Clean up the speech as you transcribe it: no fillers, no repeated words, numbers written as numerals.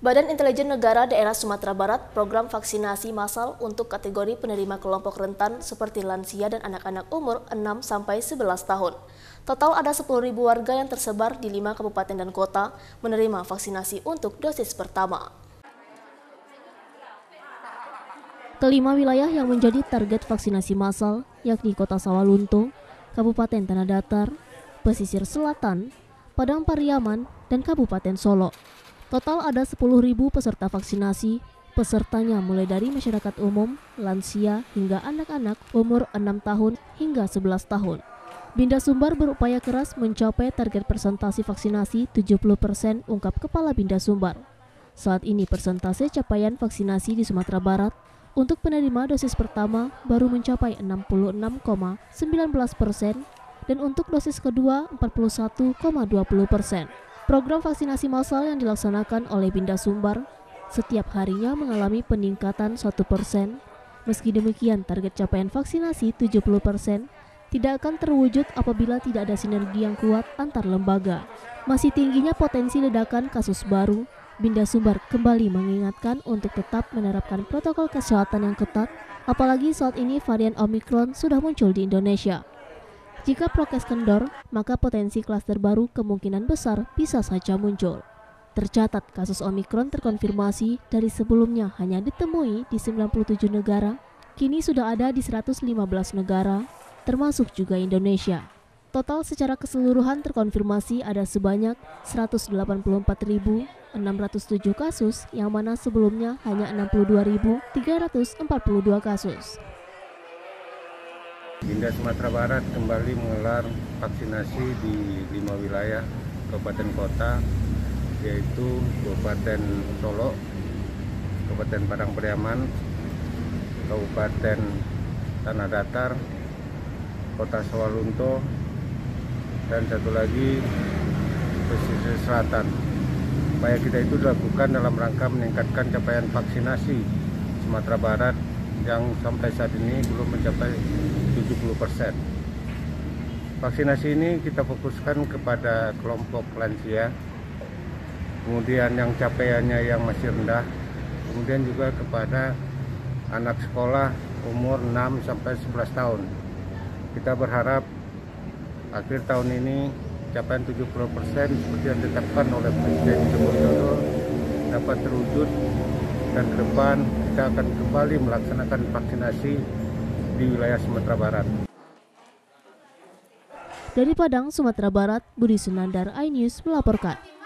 Badan Intelijen Negara Daerah Sumatera Barat program vaksinasi massal untuk kategori penerima kelompok rentan seperti lansia dan anak-anak umur 6-11 tahun. Total ada 10.000 warga yang tersebar di 5 kabupaten dan kota menerima vaksinasi untuk dosis pertama. Kelima wilayah yang menjadi target vaksinasi massal yakni Kota Sawalunto, Kabupaten Tanah Datar, Pesisir Selatan, Padang Pariaman, dan Kabupaten Solo. Total ada 10.000 peserta vaksinasi, pesertanya mulai dari masyarakat umum, lansia, hingga anak-anak umur 6 tahun hingga 11 tahun. Binda Sumbar berupaya keras mencapai target persentase vaksinasi 70%, ungkap Kepala Binda Sumbar. Saat ini persentase capaian vaksinasi di Sumatera Barat untuk penerima dosis pertama baru mencapai 66,19% dan untuk dosis kedua 41,20%. Program vaksinasi massal yang dilaksanakan oleh Binda Sumbar setiap harinya mengalami peningkatan 1%. Meski demikian, target capaian vaksinasi 70% tidak akan terwujud apabila tidak ada sinergi yang kuat antar lembaga. Masih tingginya potensi ledakan kasus baru, Binda Sumbar kembali mengingatkan untuk tetap menerapkan protokol kesehatan yang ketat, apalagi saat ini varian Omikron sudah muncul di Indonesia. Jika prokes kendor, maka potensi klaster baru kemungkinan besar bisa saja muncul. Tercatat kasus Omikron terkonfirmasi dari sebelumnya hanya ditemui di 97 negara, kini sudah ada di 115 negara, termasuk juga Indonesia. Total secara keseluruhan terkonfirmasi ada sebanyak 184.607 kasus, yang mana sebelumnya hanya 62.342 kasus. Binda Sumatera Barat kembali menggelar vaksinasi di 5 wilayah kabupaten kota, yaitu Kabupaten Solo, Kabupaten Padang Pariaman, Kabupaten Tanah Datar, Kota Sawalunto, dan satu lagi Pesisir Selatan. Upaya kita itu dilakukan dalam rangka meningkatkan capaian vaksinasi Sumatera Barat yang sampai saat ini belum mencapai 70%. Vaksinasi ini kita fokuskan kepada kelompok lansia, kemudian yang capaiannya yang masih rendah, kemudian juga kepada anak sekolah umur 6-11 tahun. Kita berharap akhir tahun ini capaian 70% seperti yang ditetapkan oleh Presiden Joko Widodo dapat terwujud, dan ke depan kita akan kembali melaksanakan vaksinasi di wilayah Sumatera Barat. Dari Padang, Sumatera Barat, Budi Sunandar, iNews melaporkan.